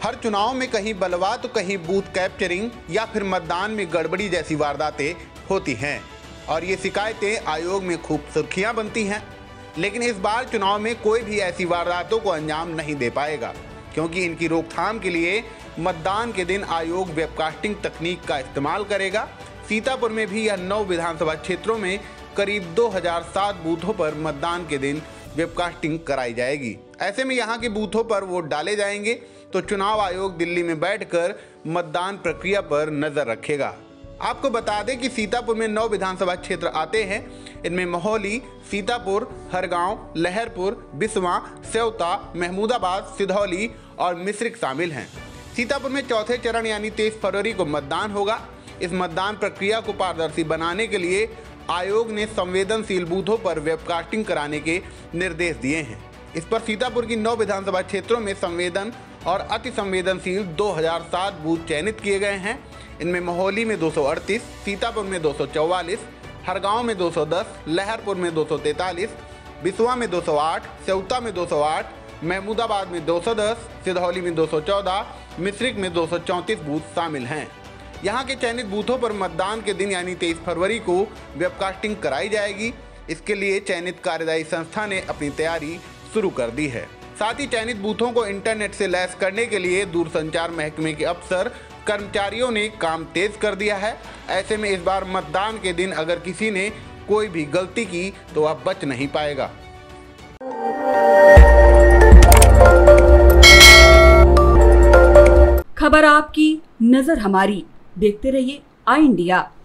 हर चुनाव में कहीं बलवा तो कहीं बूथ कैप्चरिंग या फिर मतदान में गड़बड़ी जैसी वारदातें होती हैं और ये शिकायतें आयोग में खूब सुर्खियां बनती हैं। लेकिन इस बार चुनाव में कोई भी ऐसी वारदातों को अंजाम नहीं दे पाएगा, क्योंकि इनकी रोकथाम के लिए मतदान के दिन आयोग वेबकास्टिंग तकनीक का इस्तेमाल करेगा। सीतापुर में भी यह 9 विधानसभा क्षेत्रों में करीब 2007 बूथों पर मतदान के दिन वेबकास्टिंग कराई जाएगी। ऐसे में यहाँ के बूथों पर वोट डाले जाएंगे तो चुनाव आयोग दिल्ली में बैठकर मतदान प्रक्रिया पर नजर रखेगा। आपको बता दें कि सीतापुर में 9 विधानसभा क्षेत्र आते हैं। इनमें मोहाली, सीतापुर, हरगांव, लहरपुर, बिस्वा, सेवता, महमूदाबाद, सिधौली और मिश्रिख शामिल हैं। सीतापुर में चौथे चरण यानी 23 फरवरी को मतदान होगा। इस मतदान प्रक्रिया को पारदर्शी बनाने के लिए आयोग ने संवेदनशील बूथों पर वेबकास्टिंग कराने के निर्देश दिए हैं। इस पर सीतापुर की 9 विधानसभा क्षेत्रों में संवेदन और अति संवेदनशील 2007 बूथ चयनित किए गए हैं। इनमें मोहाली में 238, सीतापुर में 244, हरगांव में 210, लहरपुर में 243, बिस्वा में 208, सेवता में 208, महमूदाबाद में 210, सिधौली में 214, मिश्रिख में 234 बूथ शामिल हैं। यहाँ के चयनित बूथों पर मतदान के दिन यानी 23 फरवरी को वेबकास्टिंग कराई जाएगी। इसके लिए चयनित कार्यदायी संस्था ने अपनी तैयारी शुरू कर दी है। साथ ही चयनित बूथों को इंटरनेट से लैस करने के लिए दूरसंचार महकमे के अफसर कर्मचारियों ने काम तेज कर दिया है। ऐसे में इस बार मतदान के दिन अगर किसी ने कोई भी गलती की तो वह बच नहीं पाएगा। खबर आपकी, नजर हमारी। देखते रहिए आई इंडिया।